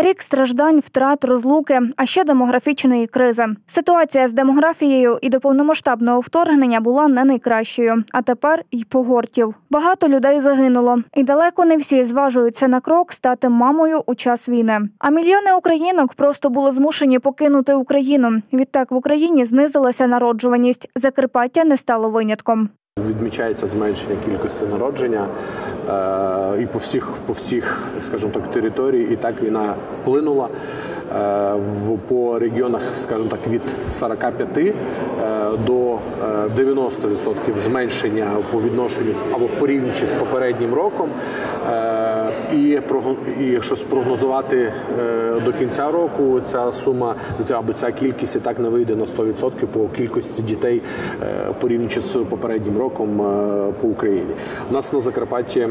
Рік страждань, втрат, розлуки, а ще демографічної кризи. Ситуація з демографією і до повномасштабного вторгнення була не найкращою, а тепер й погортів. Багато людей загинуло, і далеко не всі зважуються на крок стати мамою у час війни. А мільйони українок просто були змушені покинути Україну. Відтак в Україні знизилася народжуваність. Закарпаття не стало винятком. Відмічається зменшення кількості народження і по всіх, скажімо так, території. І так війна вплинула по регіонах, скажімо так, від 45 до 90% зменшення по відношенню або в порівнянні з попереднім роком. І якщо спрогнозувати до кінця року, ця сума або ця кількість і так не вийде на 100% по кількості дітей порівнюючи з попереднім роком по Україні. У нас на Закарпатті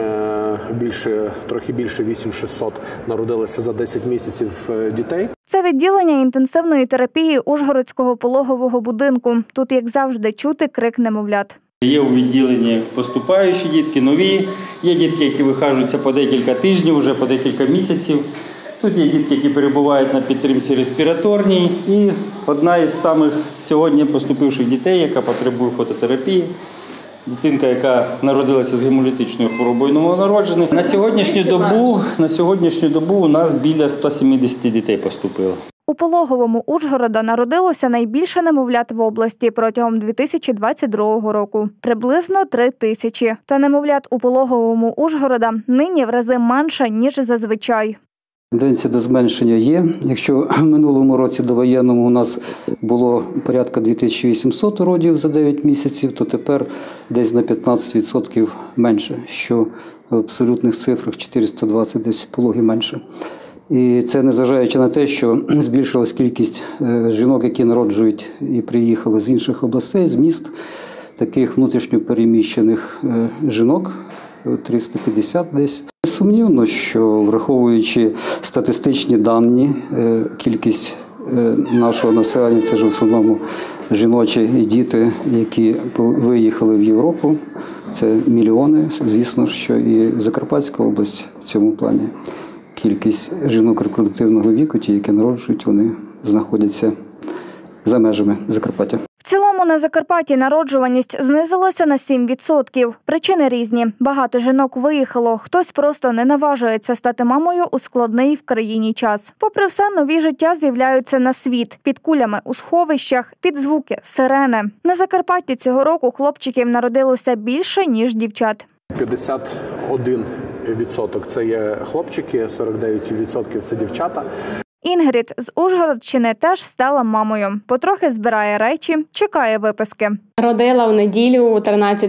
трохи більше 8600 народилося за 10 місяців дітей. Це відділення інтенсивної терапії Ужгородського пологового будинку. Тут, як завжди, чути крик немовлят. Є у відділенні поступаючі дітки, нові. Є дітки, які вихажуються по декілька тижнів, вже по декілька місяців. Тут є дітки, які перебувають на підтримці респіраторній. І одна із самих сьогодні поступивших дітей, яка потребує фототерапії. Дитинка, яка народилася з гемолітичною хворобою новонароджених. На сьогоднішню добу у нас біля 170 дітей поступило. У пологовому Ужгорода народилося найбільше немовлят в області протягом 2022 року – приблизно 3000. Та немовлят у пологовому Ужгорода нині в рази менше, ніж зазвичай. Тенденція до зменшення є. Якщо в минулому році довоєнному у нас було порядка 2800 родів за 9 місяців, то тепер десь на 15% менше, що в абсолютних цифрах 420 десь пологів менше. І це незважаючи на те, що збільшилась кількість жінок, які народжують і приїхали з інших областей, з міст, таких внутрішньо переміщених жінок, 350 десь. Сумнівно, що враховуючи статистичні дані, кількість нашого населення, це ж в основному жіночі і діти, які виїхали в Європу, це мільйони, звісно, що і Закарпатська область в цьому плані. Кількість жінок репродуктивного віку, ті, які народжують, вони знаходяться за межами Закарпаття. В цілому на Закарпатті народжуваність знизилася на 7%. Причини різні. Багато жінок виїхало, хтось просто не наважується стати мамою у складний в країні час. Попри все, нові життя з'являються на світ. Під кулями у сховищах, під звуки сирени. На Закарпатті цього року хлопчиків народилося більше, ніж дівчат. 51% це є хлопчики, 49% це дівчата. Інгрід з Ужгородщини теж стала мамою. Потрохи збирає речі, чекає виписки. Родила в неділю у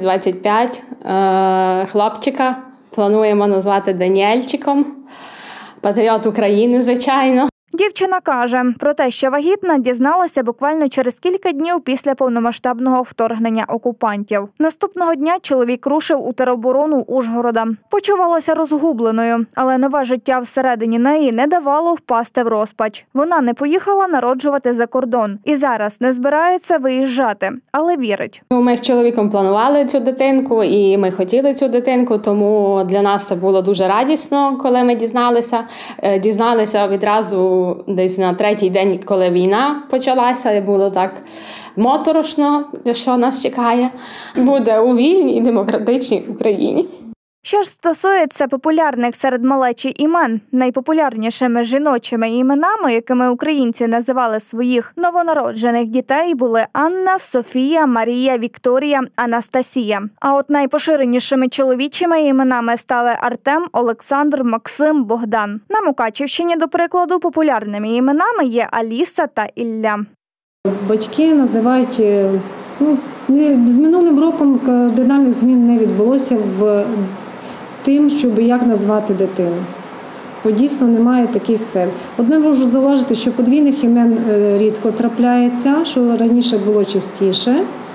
13:25 хлопчика. Плануємо назвати Даніельчиком. Патріот України, звичайно. Дівчина каже, про те, що вагітна, дізналася буквально через кілька днів після повномасштабного вторгнення окупантів. Наступного дня чоловік рушив у тероборону Ужгорода. Почувалася розгубленою, але нове життя всередині неї не давало впасти в розпач. Вона не поїхала народжувати за кордон і зараз не збирається виїжджати, але вірить. Ми з чоловіком планували цю дитинку і ми хотіли цю дитинку, тому для нас це було дуже радісно, коли ми дізналися. Дізналися відразу десь на третій день, коли війна почалася, і було так моторошно, що нас чекає. Буде у вільній і демократичній Україні. Що ж стосується популярних серед малечі імен, найпопулярнішими жіночими іменами, якими українці називали своїх новонароджених дітей, були Анна, Софія, Марія, Вікторія, Анастасія. А от найпоширенішими чоловічими іменами стали Артем, Олександр, Максим, Богдан. На Мукачівщині, до прикладу, популярними іменами є Аліса та Ілля. Батьки називають, з минулим роком кардинальних змін не відбулося в тим, щоб як назвати дитину. Бо дійсно немає таких целей. Одне можу зауважити, що подвійних імен рідко трапляється, що раніше було частіше.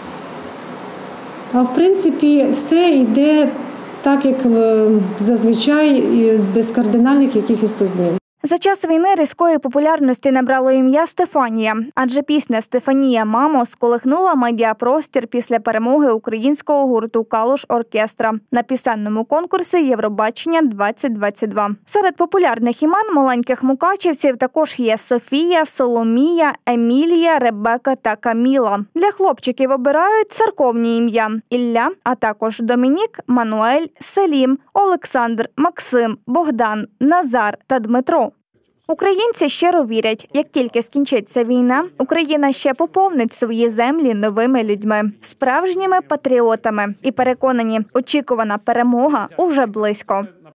А в принципі все йде так, як зазвичай, без кардинальних якихось змін. За час війни різкої популярності набрало ім'я Стефанія, адже пісня «Стефанія, мамо» сколихнула медіапростір після перемоги українського гурту «Калуш Оркестра» на пісенному конкурсі «Євробачення-2022». Серед популярних імен маленьких мукачівців також є Софія, Соломія, Емілія, Ребека та Каміла. Для хлопчиків обирають церковні ім'я – Ілля, а також Домінік, Мануель, Селім, Олександр, Максим, Богдан, Назар та Дмитро. Українці щиро вірять, як тільки скінчиться війна, Україна ще поповнить свої землі новими людьми, справжніми патріотами. І переконані, очікувана перемога уже близько.